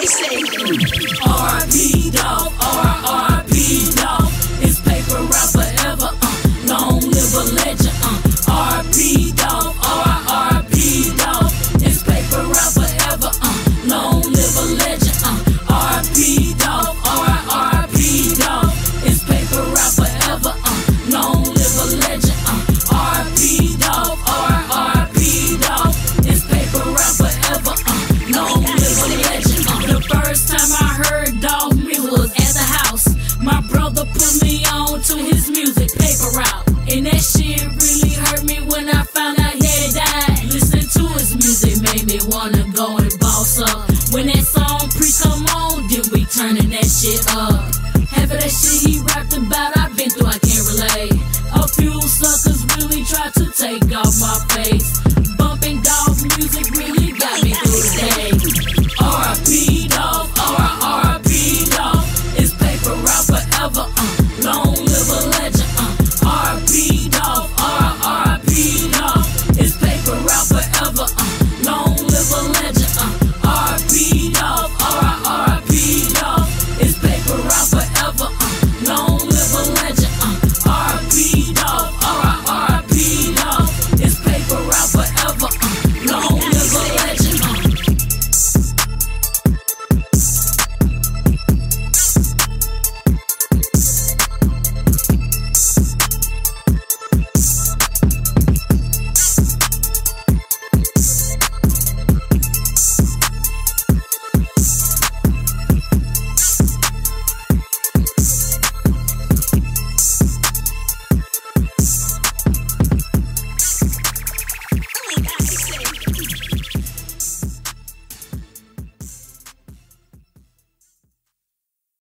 Everybody say R.I.P. Dolph, R.I.P. Dolph. It's paper route forever, long live a legend, R.I.P. Dolph, R.I.P. Dolph. It's paper route forever, long live a legend, R.I.P. Dolph, R.I.P. Dolph. It's paper route forever, long live a legend, R.I.P. Dolph, R.I.P. Dolph. It's paper route forever, long live a legend. The first time I heard Dolph music was at the house. My brother put me on to his music, paper route, and that shit really hurt me when I found out he had died. Listening to his music made me wanna go and boss up. When that song come on, then we turning that shit up. Half of that shit he rapped about, I've been through, I can't relate. A few suckers really tried to take off my face.